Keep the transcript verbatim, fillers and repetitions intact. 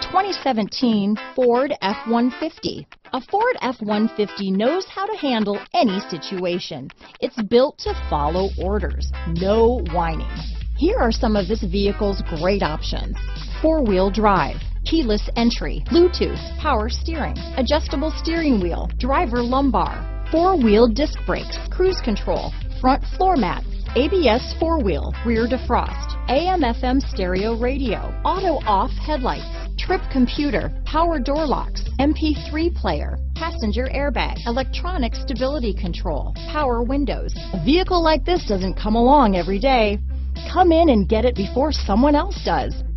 twenty seventeen Ford F one fifty. A Ford F one fifty knows how to handle any situation. It's built to follow orders, no whining. Here are some of this vehicle's great options: four-wheel drive, keyless entry, Bluetooth, power steering, adjustable steering wheel, driver lumbar, four-wheel disc brakes, cruise control, front floor mats, A B S four-wheel, rear defrost, A M F M stereo radio, auto-off headlights, trip computer, power door locks, M P three player, passenger airbag, electronic stability control, power windows. A vehicle like this doesn't come along every day. Come in and get it before someone else does.